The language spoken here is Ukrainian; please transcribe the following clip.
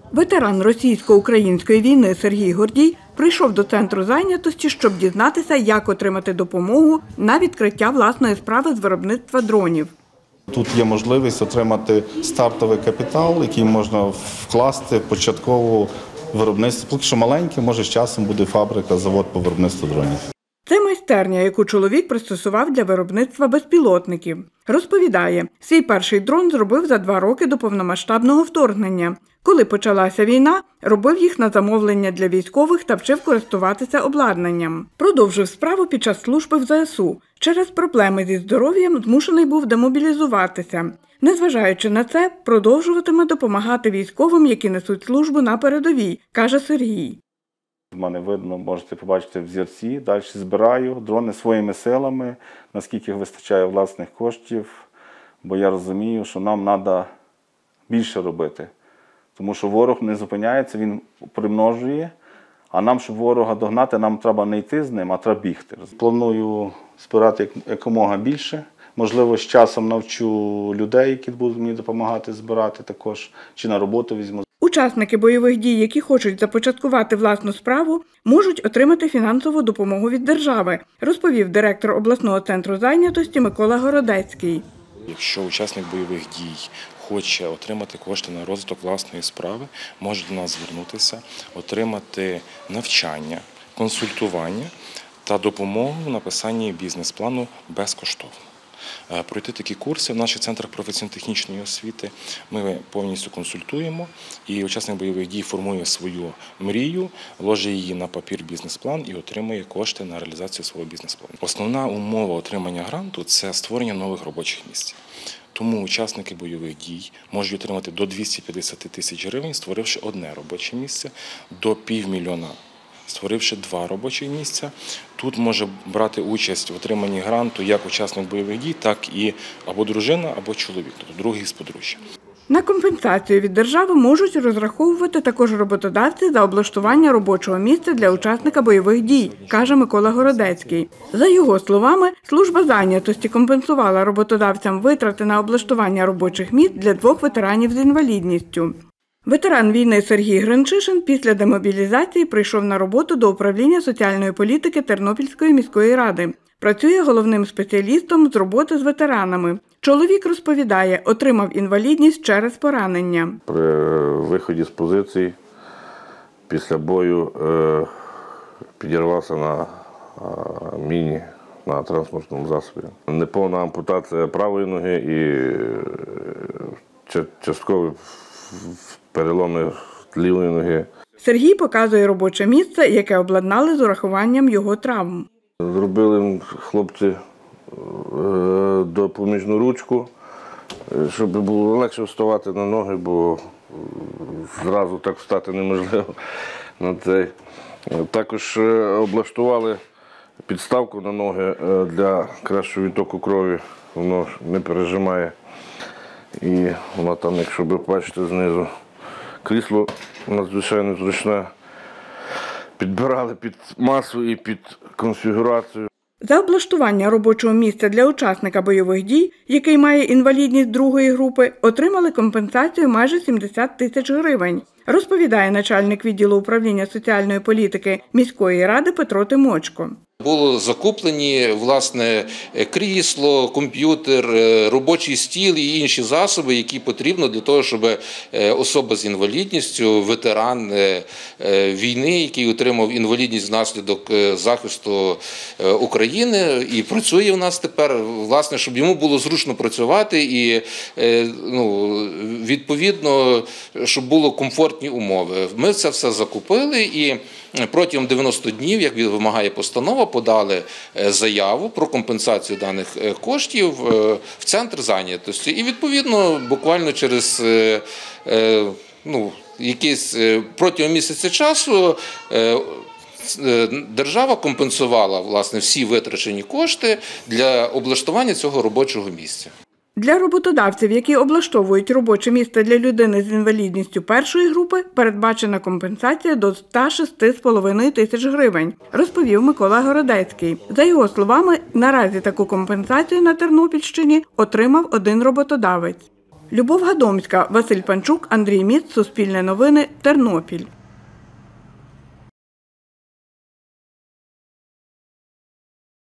Ветеран російсько-української війни Сергій Гордій прийшов до центру зайнятості, щоб дізнатися, як отримати допомогу на відкриття власної справи з виробництва дронів. Тут є можливість отримати стартовий капітал, який можна вкласти початково виробництво. Поки що маленьке, може з часом буде фабрика, завод по виробництву дронів. Це майстерня, яку чоловік пристосував для виробництва безпілотників. Розповідає, свій перший дрон зробив за 2 роки до повномасштабного вторгнення. Коли почалася війна, робив їх на замовлення для військових та вчив користуватися обладнанням. Продовжив справу під час служби в ЗСУ. Через проблеми зі здоров'ям змушений був демобілізуватися. Незважаючи на це, продовжуватиме допомагати військовим, які несуть службу на передовій, каже Сергій. В мене видно, можете побачити взірці. Далі збираю дрони своїми силами, наскільки вистачає власних коштів, бо я розумію, що нам треба більше робити. Тому що ворог не зупиняється, він примножує, а нам, щоб ворога догнати, нам треба не йти з ним, а треба бігти. Планую збирати якомога більше. Можливо, з часом навчу людей, які будуть мені допомагати збирати також, чи на роботу візьму. Учасники бойових дій, які хочуть започаткувати власну справу, можуть отримати фінансову допомогу від держави, розповів директор обласного центру зайнятості Микола Городецький. Якщо учасник бойових дій хоче отримати кошти на розвиток власної справи, може до нас звернутися, отримати навчання, консультування та допомогу в написанні бізнес-плану безкоштовно. Пройти такі курси в наших центрах професійно-технічної освіти ми повністю консультуємо, і учасник бойових дій формує свою мрію, ложить її на папір бізнес-план і отримує кошти на реалізацію свого бізнес-плану. Основна умова отримання гранту – це створення нових робочих місць. Тому учасники бойових дій можуть отримати до 250 тисяч гривень, створивши одне робоче місце, до 500 000, створивши 2 робочі місця. Тут може брати участь в отриманні гранту як учасник бойових дій, так і або дружина, або чоловік, тобто другий з подружжя. На компенсацію від держави можуть розраховувати також роботодавці за облаштування робочого місця для учасника бойових дій, каже Микола Городецький. За його словами, служба зайнятості компенсувала роботодавцям витрати на облаштування робочих місць для 2 ветеранів з інвалідністю. Ветеран війни Сергій Гринчишин після демобілізації прийшов на роботу до управління соціальної політики Тернопільської міської ради. Працює головним спеціалістом з роботи з ветеранами. Чоловік розповідає, отримав інвалідність через поранення. При виході з позиції після бою підірвався на міні на транспортному засобі. Неповна ампутація правої ноги і часткові переломи лівої ноги. Сергій показує робоче місце, яке обладнали з урахуванням його травм. Зробили хлопці допоміжну ручку, щоб було легше вставати на ноги, бо зразу так встати неможливо. Також облаштували підставку на ноги для кращого відтоку крові, воно не пережимає. І вона там, якщо ви бачите знизу, крісло надзвичайно зручне. Підбирали під масу і під конфігурацію. За облаштування робочого місця для учасника бойових дій, який має інвалідність 2-ї групи, отримали компенсацію майже 70 тисяч гривень, розповідає начальник відділу управління соціальної політики міської ради Петро Тимочко. Було закуплені, власне, крісло, комп'ютер, робочий стіл і інші засоби, які потрібно для того, щоб особа з інвалідністю, ветеран війни, який отримав інвалідність внаслідок захисту України і працює у нас тепер, власне, щоб йому було зручно працювати і, відповідно, щоб були комфортні умови. Ми це все закупили і протягом 90 днів, як вимагає постанова, подали заяву про компенсацію даних коштів в центр зайнятості. І відповідно буквально через протягом місяця часу держава компенсувала власне всі витрачені кошти для облаштування цього робочого місця. Для роботодавців, які облаштовують робоче місце для людини з інвалідністю 1-ї групи, передбачена компенсація до 106,5 тисяч гривень, розповів Микола Городецький. За його словами, наразі таку компенсацію на Тернопільщині отримав 1 роботодавець. Любов Гадомська, Василь Панчук, Андрій Міц, Суспільне новини, Тернопіль.